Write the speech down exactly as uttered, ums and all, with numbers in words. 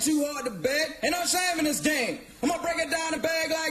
too hard to beg. Ain't no shame in this game. I'm gonna break it down the bag like